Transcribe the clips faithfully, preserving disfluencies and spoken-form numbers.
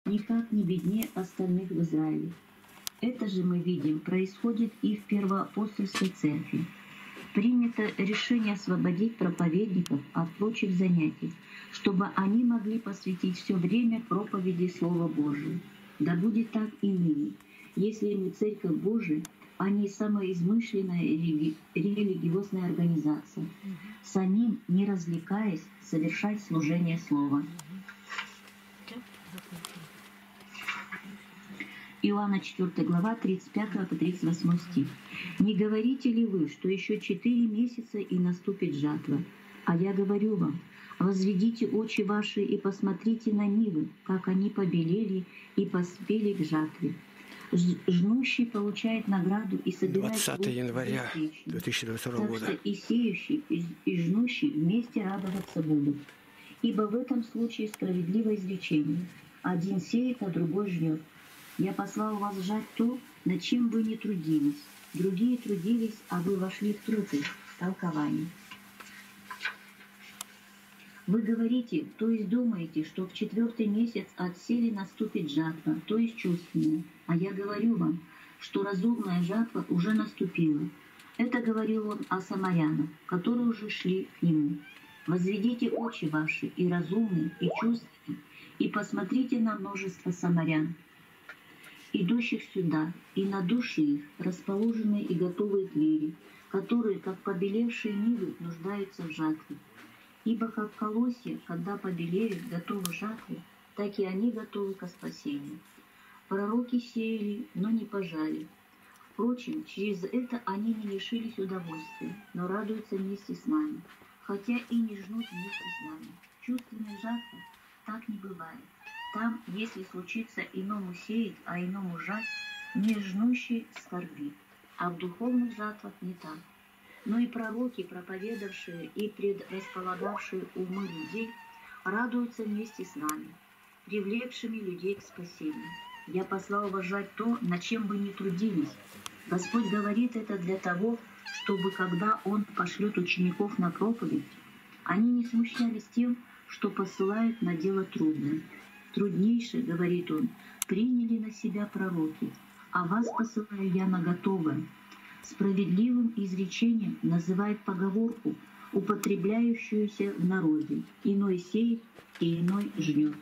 никак не беднее остальных в Израиле. Это же мы видим происходит и в первоапостольской церкви. Принято решение освободить проповедников от прочих занятий, чтобы они могли посвятить все время проповеди Слова Божия. Да будет так и ныне, если мы Церковь Божия, а не самоизмышленная религи... религиозная организация, самим, не развлекаясь, совершать служение Слова. Иоанна четвёртая глава, тридцать пятый по тридцать восьмой стих. «Не говорите ли вы, что еще четыре месяца и наступит жатва? А я говорю вам, возведите очи ваши и посмотрите на нивы, как они побелели и поспели к жатве. Жнущий получает награду и собирает двадцатого января две тысячи двадцать второго года. Так что и сеющий, и жнущий вместе радоваться будут. Ибо в этом случае справедливое изречение: один сеет, а другой жнет. Я послал вас жать то, над чем вы не трудились. Другие трудились, а вы вошли в труды». Толкование. Вы говорите, то есть думаете, что в четвертый месяц от сели наступит жатва, то есть чувственная. А я говорю вам, что разумная жатва уже наступила. Это говорил он о самарянах, которые уже шли к нему. Возведите очи ваши, и разумные, и чувственные, и посмотрите на множество самарян, идущих сюда, и на души их, расположенные и готовые двери, которые, как побелевшие нивы, нуждаются в жатве. Ибо как колосья, когда побелеют, готовы жатве, так и они готовы ко спасению. Пророки сеяли, но не пожали. Впрочем, через это они не лишились удовольствия, но радуются вместе с нами, хотя и не жнут вместе с нами. Чувственной жатвы так не бывает. Там, если случится иному сеять, а иному жать, не жнущий скорбит, а в духовных жатвах не так. Но и пророки, проповедавшие и предрасполагавшие умы людей, радуются вместе с нами, привлекшими людей к спасению. Я послал вас жать то, над чем вы не трудились. Господь говорит это для того, чтобы, когда Он пошлет учеников на проповедь, они не смущались тем, что посылают на дело трудное. Труднейшее, говорит Он, приняли на себя пророки, а вас посылаю я на готовое. Справедливым изречением называет поговорку, употребляющуюся в народе: иной сеет, и иной жнет.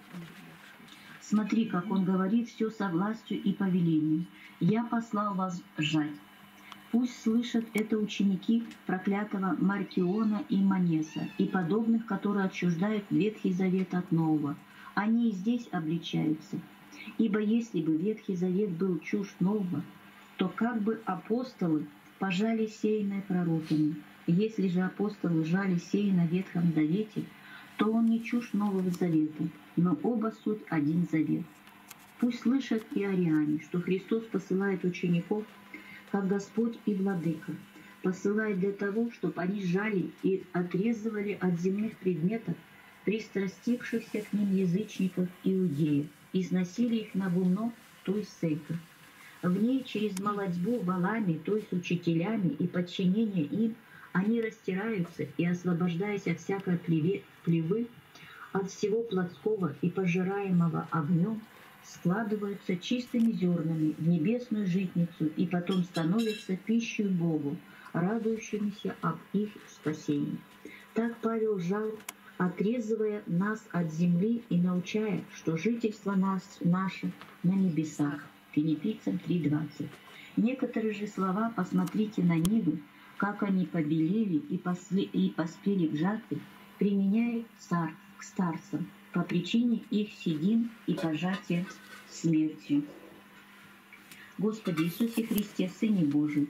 Смотри, как он говорит все со властью и повелением. Я послал вас жать. Пусть слышат это ученики проклятого Маркиона и Манеса и подобных, которые отчуждают Ветхий Завет от Нового. Они и здесь обличаются. Ибо если бы Ветхий Завет был чушь Нового, то как бы апостолы пожали сеянное пророками. Если же апостолы жали сеянное в Ветхом Завете, то он не чушь Нового Завета, но оба суть один завет. Пусть слышат и ариане, что Христос посылает учеников, как Господь и Владыка, посылает для того, чтобы они жали и отрезывали от земных предметов пристрастившихся к ним язычников иудеев, и сносили их на гумно, то есть церковь. В ней через молодьбу валами, то есть учителями, и подчинение им, они растираются и, освобождаясь от всякой плевы, от всего плотского и пожираемого огнем, складываются чистыми зернами в небесную житницу и потом становятся пищей Богу, радующимися об их спасении. Так Павел жал, отрезывая нас от земли и научая, что жительство нас, наше на небесах. Филиппийцам три двадцать. Некоторые же слова «посмотрите на нивы, как они побелели и, после, и поспели к жатве», применяет царь к старцам по причине их седин и пожатия смертью. Господи Иисусе Христе, Сыне Божий,